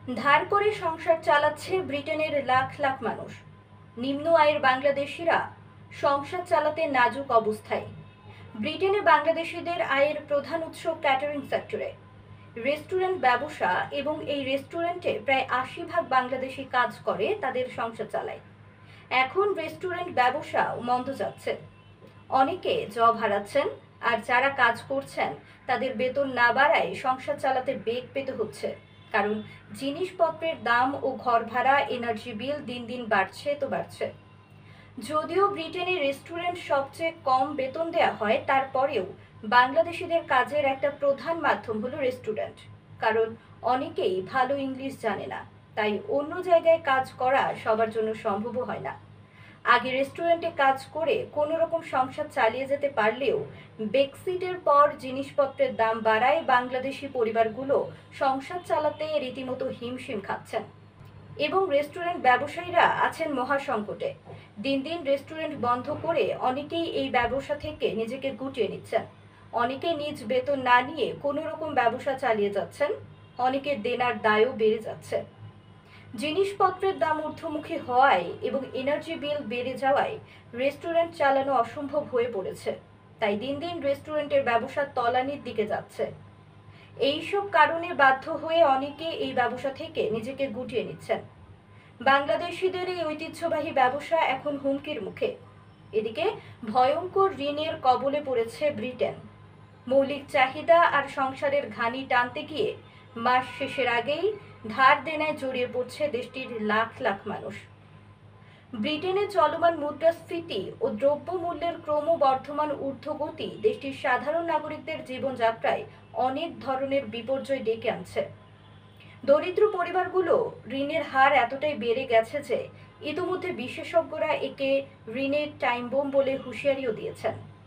ধার করে সংসার চালাচ্ছে ব্রিটেনের লাখ লাখ মানুষ। নিম্ন আয়ের বাংলাদেশিরা সংসার চালাতে নাজুক অবস্থায়। ব্রিটেনে বাংলাদেশিদের আয়ের প্রধান উৎস ক্যাটারিং সেক্টরে, রেস্টুরেন্ট ব্যবসা, এবং এই রেস্টুরেন্টে প্রায় ৮০% বাংলাদেশি কাজ করে, তাদের সংসার চালায়। এখন রেস্টুরেন্ট ব্যবসা মন্দ যাচ্ছে, অনেকে জব হারাচ্ছেন, আর যারা কাজ করছেন তাদের বেতন না বাড়ায় সংসার চালাতে বেগ পেতে হচ্ছে। কারণ জিনিসপত্রের দাম ও ঘর ভাড়া, এনার্জি বিল দিন দিন বাড়ছে তো বাড়ছে। যদিও ব্রিটেনে রেস্টুরেন্ট সবচেয়ে কম বেতন দেওয়া হয়, তারপরেও বাংলাদেশিদের কাজের একটা প্রধান মাধ্যম হলো রেস্টুরেন্ট। কারণ অনেকেই ভালো ইংলিশ জানে না, তাই অন্য জায়গায় কাজ করা সবার জন্য সম্ভব হয় না। আগে রেস্টুরেন্টে কাজ করে কোনো রকম সংসার চালিয়ে যেতে পারলেও ব্রেক্সিটের পর জিনিসপত্রের দাম বাড়ায় বাংলাদেশি পরিবারগুলো সংসার চালাতে রীতিমতো হিমশিম খাচ্ছেন। এবং রেস্টুরেন্ট ব্যবসায়ীরা আছেন মহাসংকটে। দিন দিন রেস্টুরেন্ট বন্ধ করে অনেকেই এই ব্যবসা থেকে নিজেকে গুটিয়ে নিচ্ছেন। অনেকে নিজ বেতন না নিয়ে কোনো রকম ব্যবসা চালিয়ে যাচ্ছেন। অনেকের দেনার দায়ও বেড়ে যাচ্ছে। জিনিসপত্রের দাম ঊর্ধ্বমুখী হওয়ায় এবং এনার্জি বিল বেড়ে যাওয়ায় রেস্টুরেন্ট চালানো অসম্ভব হয়ে পড়েছে। তাই দিন দিন রেস্টুরেন্টের ব্যবসা তলানির দিকে যাচ্ছে। এইসব কারণে বাধ্য হয়ে অনেকে এই ব্যবসা থেকে নিজেকে গুটিয়ে নিচ্ছেন। বাংলাদেশিদের এই ঐতিহ্যবাহী ব্যবসা এখন হুমকির মুখে। এদিকে ভয়ঙ্কর ঋণের কবলে পড়েছে ব্রিটেন। মৌলিক চাহিদা আর সংসারের ঘানি টানতে গিয়ে মাস শেষের আগেই ধার দেনায় জড়িয়ে পড়ছে দেশটির লাখ লাখ মানুষ। ব্রিটেনে চলমান মুদ্রাস্ফীতি ও দ্রব্যমূল্যের ক্রমবর্ধমান ঊর্ধ্বগতি দেশটির সাধারণ নাগরিকদের জীবনযাত্রায় অনেক ধরনের বিপর্যয় ডেকে আনছে। দরিদ্র পরিবারগুলো ঋণের হার এতটাই বেড়ে গেছে যে ইতিমধ্যে বিশেষজ্ঞরা একে ঋণের টাইম বোম বলে হুঁশিয়ারিও দিয়েছেন।